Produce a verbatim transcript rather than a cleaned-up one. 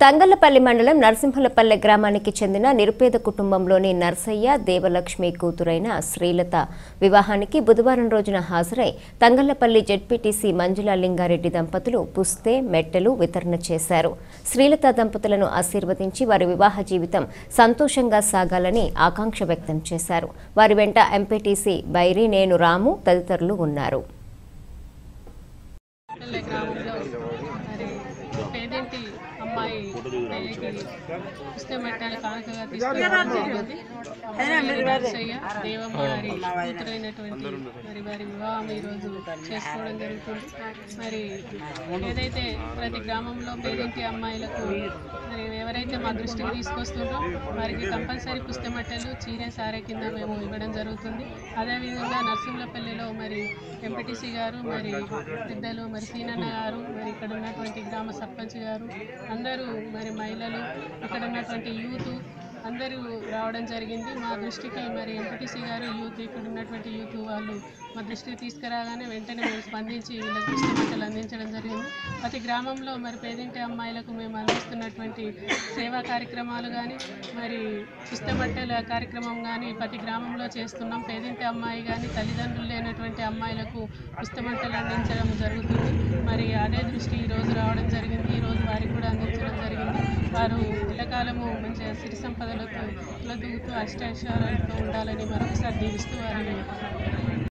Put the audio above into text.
తంగళ్లపల్లి మండలం నరసింహులపల్లె గ్రామానికి చెందిన నిరుపేద కుటుంబంలోని నర్సయ్య దేవలక్ష్మి కూతురైన శ్రీలత వివాహానికి బుధవారం రోజున హాజరై తంగళ్లపల్లి జెడ్పీటీసీ మంజుల లింగారెడ్డి దంపతులు పుస్తే మెట్టెలు వితరణ చేశారు. శ్రీలత దంపతులను ఆశీర్వదించి వారి వివాహ జీవితం సంతోషంగా సాగాలని ఆకాంక్ష వ్యక్తం చేశారు. వారి వెంట ఎంపీటీసీ బైరి నేను రాము తదితరులు ఉన్నారు. అమ్మాయి పెళ్లికి పుస్తే మెట్టలు కానుకగా తీసుకురావడం జరిగింది. నర్సయ్య దేవమ్మ గారి కూతురైనటువంటి మరి వారి వివాహం ఈరోజు చేసుకోవడం జరుగుతుంది. మరి ఏదైతే ప్రతి గ్రామంలో పేదింటి అమ్మాయిలకు మరి ఎవరైతే మా దృష్టికి తీసుకొస్తుందో వారికి కంపల్సరీ పుస్తే మెట్టలు చీరే సారే కింద మేము ఇవ్వడం జరుగుతుంది. అదేవిధంగా నరసింహులపల్లిలో మరి ఎంపీటీసీ గారు మరి పెద్దలు మరి సీనన్న గారు మరి ఇక్కడ ఉన్నటువంటి గ్రామ సర్పంచ్ గారు అందరూ మరి మహిళలు ఇక్కడ ఉన్నటువంటి యూత్ అందరూ రావడం జరిగింది. మా దృష్టికి మరి ఎంపీటీసీ గారు యూత్ ఇక్కడ ఉన్నటువంటి యూత్ వాళ్ళు మా దృష్టికి తీసుకురాగానే వెంటనే మేము స్పందించి వీళ్ళకి పుస్తకాలు అందించడం జరిగింది. ప్రతి గ్రామంలో మరి పేదింటి అమ్మాయిలకు మేము అందిస్తున్నటువంటి సేవా కార్యక్రమాలు కానీ మరి పుస్తబట్టల కార్యక్రమం కానీ ప్రతి గ్రామంలో చేస్తున్నాం. పేదింటి అమ్మాయి కానీ తల్లిదండ్రులు లేనటువంటి అమ్మాయిలకు పుస్తబట్టలు అందించడం జరుగుతుంది. మరి అదే దృష్టి ఈరోజు రావడం జరిగింది. ఈరోజు వారికి కూడా అందించడం జరిగింది. వారు ఎల్లకాలము మంచిగా సిరి సంపదలతో కులదూగుతూ అష్టైశ్వర్యాలతో ఉండాలని మరొకసారి దీవిస్తూ వారిని